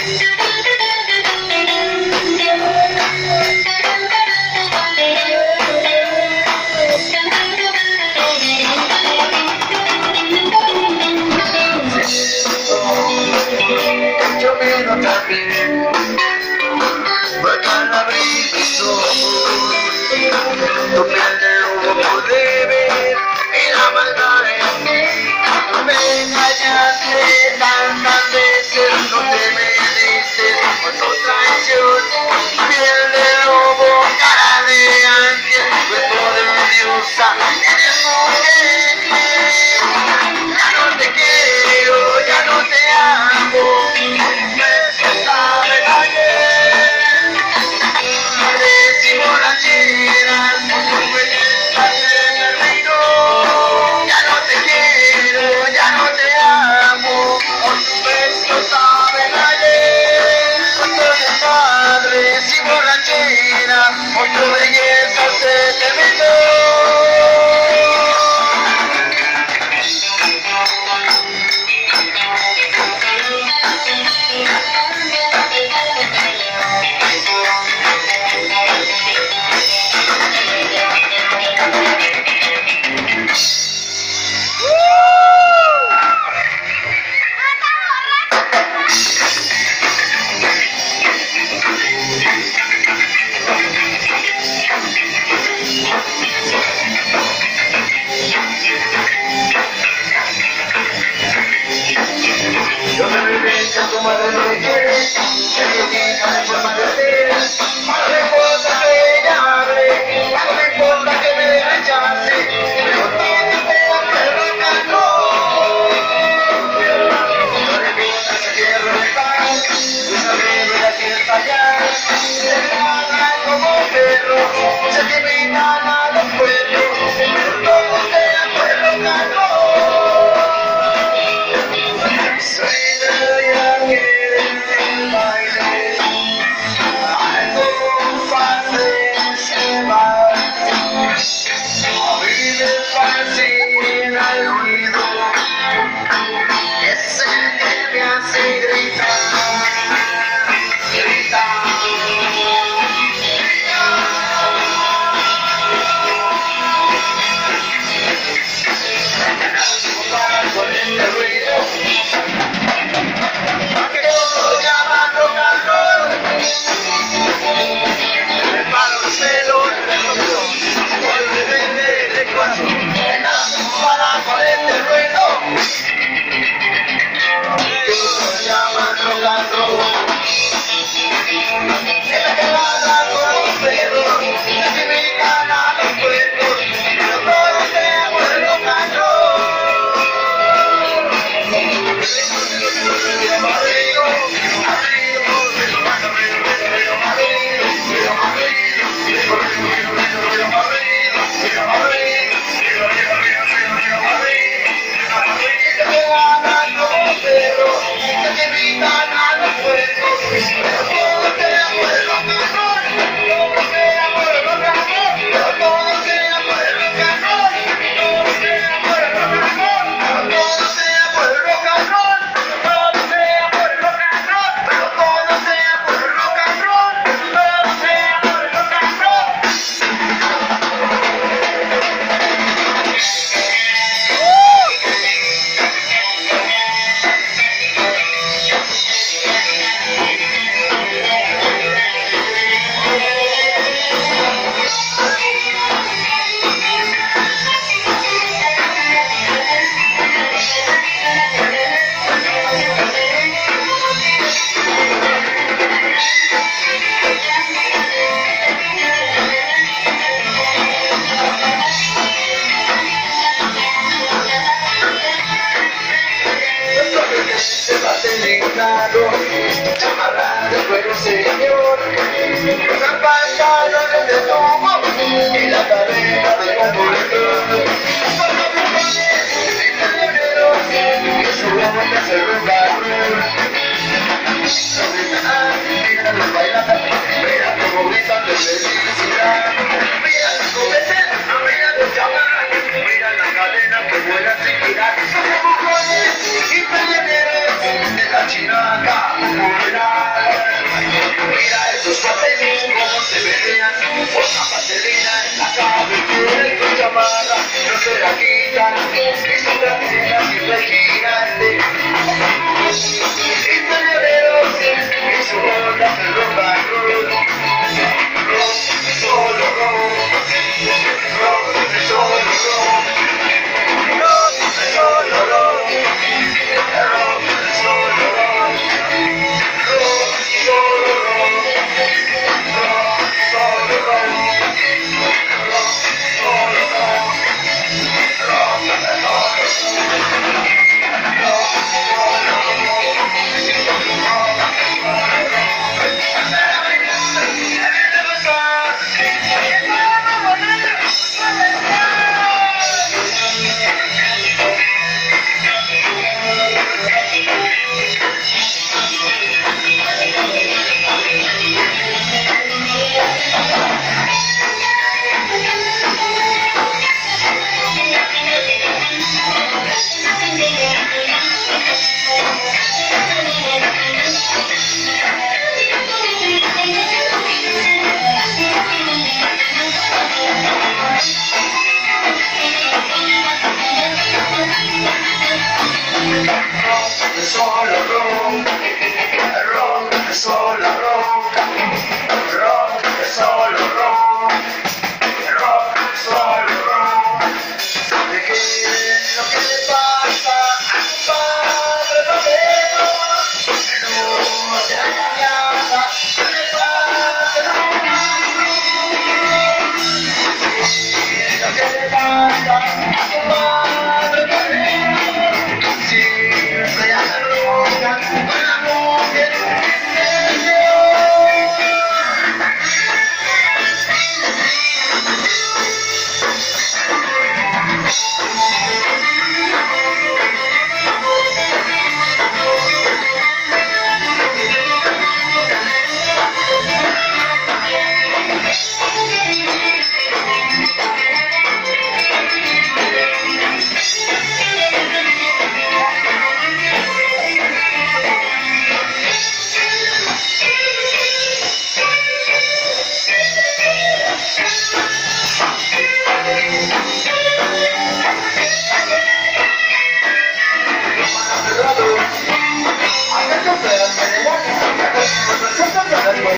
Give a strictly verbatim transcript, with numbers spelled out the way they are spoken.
También bacán abrir mis ojos, tu piel de lobo pude ver y la maldad en mí. Tú me engañaste tantas veces, no te me diste por tu traición. Piel de lobo, cara de ángel, cuerpo de diosa, eres mujer. Ya no te quiero, ya no te amo. Hoy tu belleza se terminó. Yo me regresa como de lo que quieres, que me diga en forma de ser. No me importa que ella hable, no me importa que me rechace, pero todo sea que rock and roll. No le importa que quiero estar, yo sabiendo de aquí está allá. Se me ladran como perros, se te invitan a los pueblos, pero todo sea que rock and roll. Chamarra de cuero señor, unos pantalones de tubo y la cadena de compositor. Con los plumones y peleoneros que su hombre se roca. Mira los bailatas, mira como gritan de felicidad. Mira su vete, mira los chamarras, mira la cadena que vuela sin girar. Son plumones y peleoneros de la chinaca. que le pasa?